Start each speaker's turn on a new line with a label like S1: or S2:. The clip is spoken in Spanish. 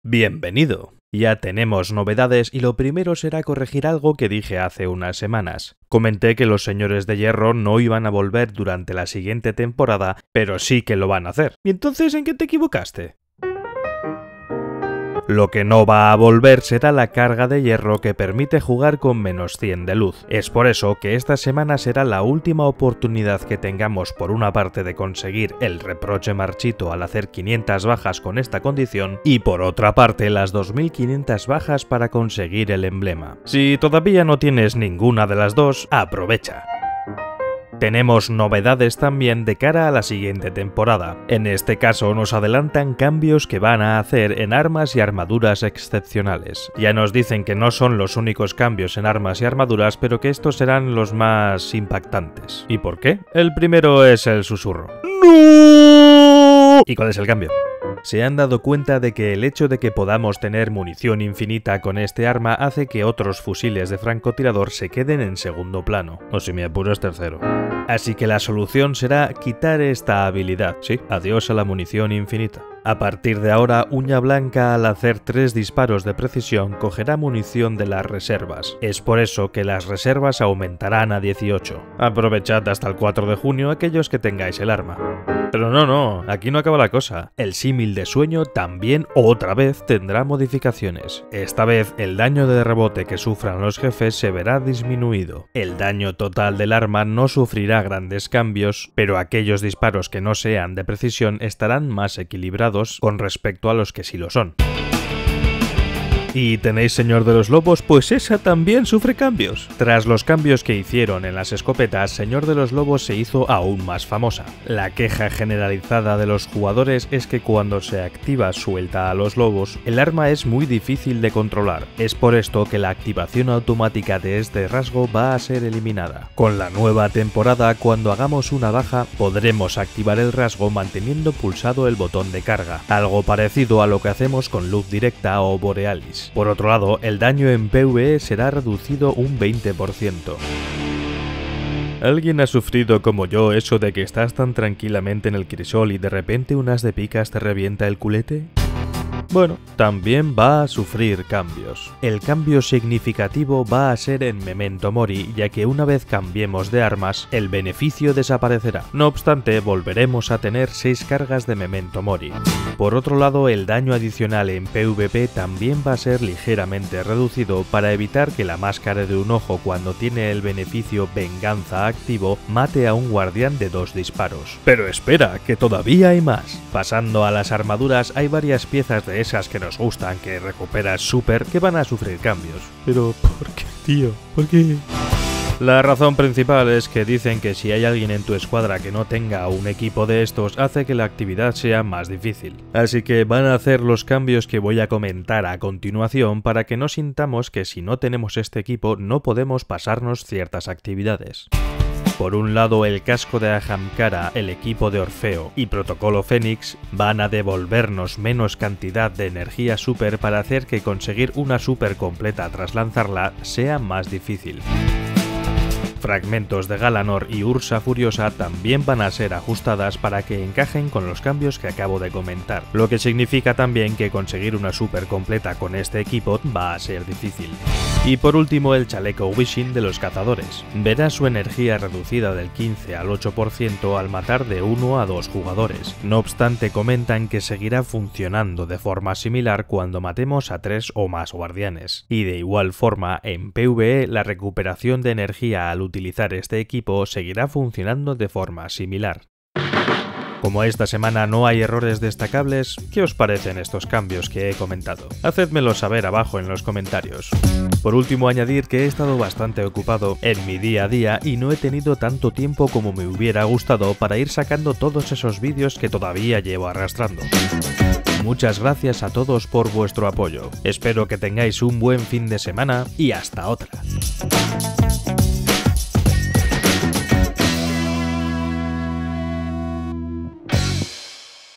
S1: Bienvenido. Ya tenemos novedades y lo primero será corregir algo que dije hace unas semanas. Comenté que los Señores de Hierro no iban a volver durante la siguiente temporada, pero sí que lo van a hacer. ¿Y entonces en qué te equivocaste? Lo que no va a volver será la carga de hierro que permite jugar con menos 100 de luz. Es por eso que esta semana será la última oportunidad que tengamos por una parte de conseguir el reproche marchito al hacer 500 bajas con esta condición y por otra parte las 2500 bajas para conseguir el emblema. Si todavía no tienes ninguna de las dos, aprovecha. Tenemos novedades también de cara a la siguiente temporada. En este caso nos adelantan cambios que van a hacer en armas y armaduras excepcionales. Ya nos dicen que no son los únicos cambios en armas y armaduras, pero que estos serán los más impactantes. ¿Y por qué? El primero es el susurro. ¡No! ¿Y cuál es el cambio? Se han dado cuenta de que el hecho de que podamos tener munición infinita con este arma hace que otros fusiles de francotirador se queden en segundo plano, o si me apuras tercero. Así que la solución será quitar esta habilidad. Sí, adiós a la munición infinita. A partir de ahora, Uña Blanca al hacer 3 disparos de precisión cogerá munición de las reservas. Es por eso que las reservas aumentarán a 18. Aprovechad hasta el 4 de junio aquellos que tengáis el arma. Pero no, aquí no acaba la cosa. El símil de sueño también otra vez tendrá modificaciones. Esta vez el daño de rebote que sufran los jefes se verá disminuido. El daño total del arma no sufrirá grandes cambios, pero aquellos disparos que no sean de precisión estarán más equilibrados con respecto a los que sí lo son. ¿Y tenéis Señor de los Lobos? Pues esa también sufre cambios. Tras los cambios que hicieron en las escopetas, Señor de los Lobos se hizo aún más famosa. La queja generalizada de los jugadores es que cuando se activa suelta a los lobos, el arma es muy difícil de controlar. Es por esto que la activación automática de este rasgo va a ser eliminada. Con la nueva temporada, cuando hagamos una baja, podremos activar el rasgo manteniendo pulsado el botón de carga, algo parecido a lo que hacemos con luz directa o borealis. Por otro lado, el daño en PvE será reducido un 20%. ¿Alguien ha sufrido como yo eso de que estás tan tranquilamente en el crisol y de repente un as de picas te revienta el culete? Bueno, también va a sufrir cambios. El cambio significativo va a ser en Memento Mori, ya que una vez cambiemos de armas, el beneficio desaparecerá. No obstante, volveremos a tener 6 cargas de Memento Mori. Por otro lado, el daño adicional en PvP también va a ser ligeramente reducido para evitar que la máscara de un ojo, cuando tiene el beneficio Venganza activo, mate a un guardián de 2 disparos. Pero espera, que todavía hay más. Pasando a las armaduras, hay varias piezas de esas que nos gustan, que recuperas super, que van a sufrir cambios. Pero ¿por qué, tío? ¿Por qué? La razón principal es que dicen que si hay alguien en tu escuadra que no tenga un equipo de estos, hace que la actividad sea más difícil. Así que van a hacer los cambios que voy a comentar a continuación para que no sintamos que si no tenemos este equipo no podemos pasarnos ciertas actividades. Por un lado, el casco de Ahamkara, el equipo de Orfeo y Protocolo Fénix van a devolvernos menos cantidad de energía super para hacer que conseguir una super completa tras lanzarla sea más difícil. Fragmentos de Galanor y Ursa Furiosa también van a ser ajustadas para que encajen con los cambios que acabo de comentar, lo que significa también que conseguir una super completa con este equipo va a ser difícil. Y por último, el chaleco Wishing de los cazadores. Verá su energía reducida del 15 al 8% al matar de 1 a 2 jugadores. No obstante, comentan que seguirá funcionando de forma similar cuando matemos a 3 o más guardianes. Y de igual forma, en PvE la recuperación de energía al utilizar este equipo seguirá funcionando de forma similar. Como esta semana no hay errores destacables, ¿qué os parecen estos cambios que he comentado? Hacedmelo saber abajo en los comentarios. Por último, añadir que he estado bastante ocupado en mi día a día y no he tenido tanto tiempo como me hubiera gustado para ir sacando todos esos vídeos que todavía llevo arrastrando. Muchas gracias a todos por vuestro apoyo. Espero que tengáis un buen fin de semana y hasta otra.